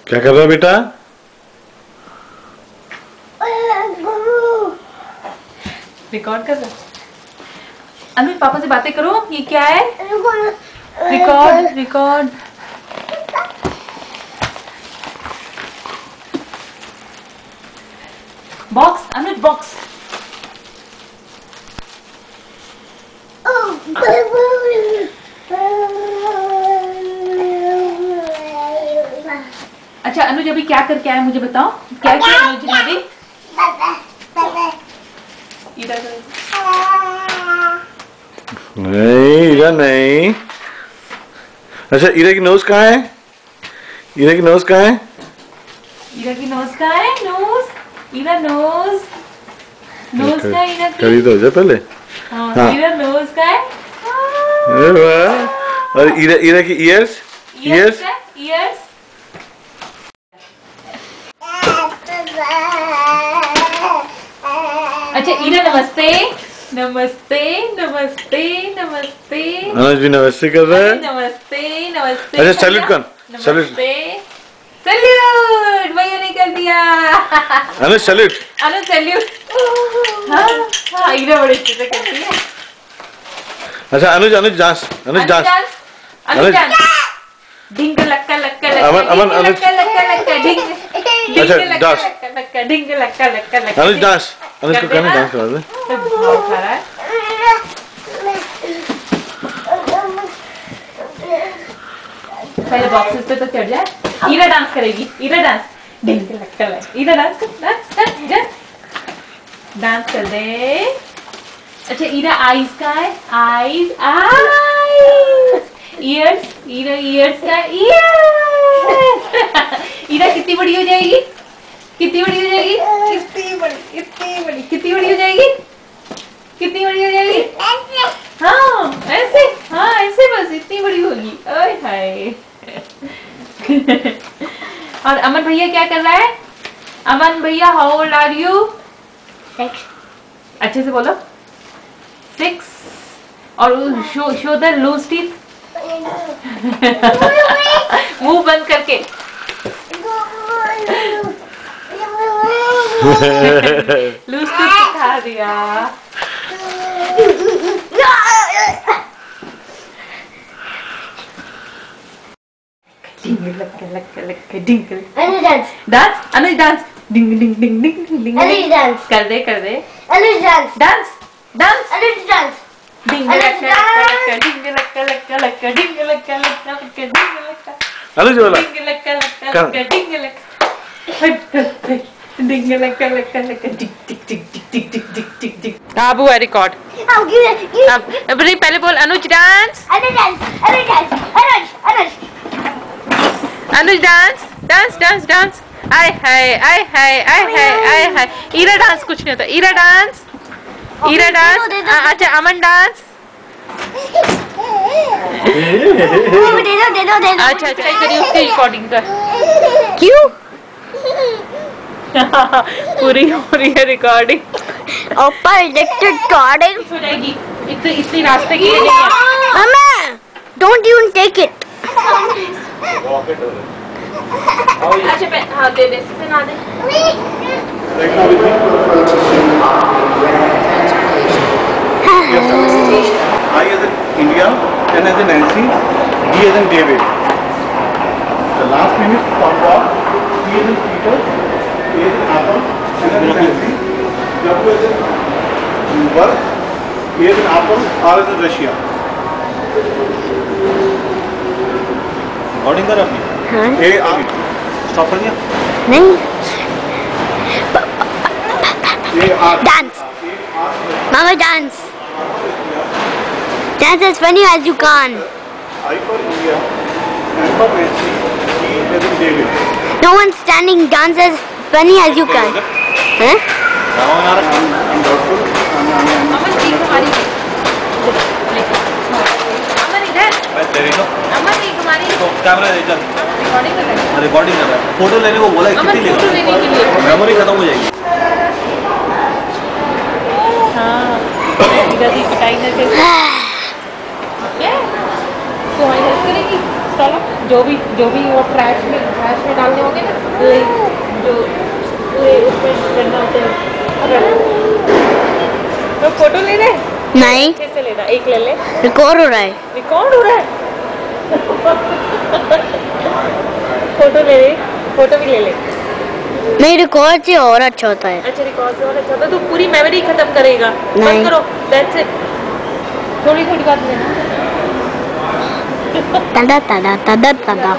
क्या कर रहा है बेटा? रिकॉर्ड कर रहा। अनुज पापा से बातें करो। ये क्या है? Record record. Box Anuj box. अच्छा अनुज अभी क्या करके आया मुझे बताओ। क्या किया अनुज ने अभी? इधर नहीं, इधर नहीं। अच्छा ईरा की नोज कहाँ है? ईरा की नोज कहाँ है? ईरा की नोज कहाँ है? नोज ईरा नोज नोज कहाँ है ईरा की? करी तो हो जाए पहले। हाँ ईरा नोज कहाँ है? अरे वाह। और ईरा की ईयर्स ईयर्स ईयर्स। अच्छा ईरा नमस्ते नमस्ते नमस्ते नमस्ते। अनुज भी नमस्ते कर रहा है। नमस्ते नमस्ते। अच्छा सैल्यूट कर। सैल्यूट सैल्यूट भैया ने कर दिया। अनुज सैल्यूट। अनुज सैल्यूट। हाँ ईरा बड़े अच्छे से करती है। अच्छा Anuj Anuj dance. Anuj dance. Anuj dance. ढिंग लक्का लक्का लक्का। अमन अमन अनुज। लक्का लक्का लक्का ढिंग। अच्छा डांस। लक्का ढिंग लक्का लक्का लक्का। अनुज डांस। अनुज को कहना डांस करा दे। बहुत खा रहा है। पहले बॉक्सेस पे तो चढ़ जाए। ईरा डांस करेगी। ईरा डांस। ढिंग लक्का लक्का। ईरा डांस कर। डांस कर जा। डांस कर दे। अच्छा ईरा आईज का है। Eyes eyes. Ears Ira ears का ईयर्स। ईरा कितनी बड़ी हो जाएगी? कितनी बड़ी हो जाएगी? कितनी बड़ी कितनी बड़ी कितनी बड़ी हो जाएगी? कितनी बड़ी हो जाएगी? हाँ ऐसे। हाँ ऐसे बस इतनी बड़ी होगी। ओए हाय। और अमन भैया क्या कर रहा है? अमन भैया हाउ ओल्ड आर यू? 6। अच्छे से बोलो। 6। और शो द लूज टीथ। मुंह बंद करके। लूज टीथ दिखा दिया। Anuj dance. Dance Anuj dance. डिंग डिंग डिंग डिंग डिंग। अनुज डांस। कर दे कर दे। Anuj dance. Dance dance. Anuj dance. डिंग लक्का लक्का डिंग लक्का लक्का लक्का डिंग लक्का लक्का लक्का डिंग लक्का। अनुज बोला। डिंग लक्का लक्का लक्का डिंग लक्का। डिंग लक्का लक्का लक्का टिक टिक टिक टिक टिक टिक टिक टिक। अब हुआ रिकॉर्ड। अब पहले बोल Anuj dance. Anuj dance. Anuj dance. Anuj Anuj Anuj dance dance dance dance. आय हाय आय हाय आय हाय आय हाय। ईरा डांस कुछ नहीं होता। ईरा डांस। ईरा डांस। अच्छा अमन डांस। दे दो। अच्छा अच्छा करिए उसकी रिकॉर्डिंग कर। क्यों? पूरी हो रही है रिकॉर्डिंग। ऊपर रिकॉर्डिंग हो जाएगी। इतनी रास्ते की नहीं है। Mamma don't even take it. अच्छा हाँ दे दे सुना दे। I as in India, N as in Nancy, D as in David. The last name is Papa, P as in Peter, A as in Apple, N as in Nancy, W as in work, A as in Apple, R as in Russia. Recording कर अपनी? हाँ? A R stop कर दिया? नहीं। A R Dance. Mama dance. Dance as funny as you can. I for India, N for Nancy, D as in David. No one standing dance as funny as you can. Huh? I'm doubtful. Aman ji हमारी अमन इधर। अमन जी हमारी camera दे चल। Recording कर रहे हैं। Recording कर रहा है। फोटो लेने को बोला अमन कितनी फोटो लेने के लिए। मेमोरी खत्म हो जाएगी। हाँ इधर की पिटाई करके। क्या? तो हमारी हेल्प करेगी। चलो जो भी वो ट्रैश में डालने होंगे नहीं। अच्छे से लेना, एक ले ले। रिकॉर्ड हो रहा है। रिकॉर्ड हो रहा है। फोटो ले ले, फोटो भी ले ले। नहीं, रिकॉर्ड से और अच्छा होता है। अच्छा रिकॉर्ड से और अच्छा होता है, तो पूरी मेमोरी खत्म करेगा। नहीं। बंद करो, दैट्स इट। थोड़ी थोड़ी बात लेना। तड़ा तड़ा तड़ा तड़ा।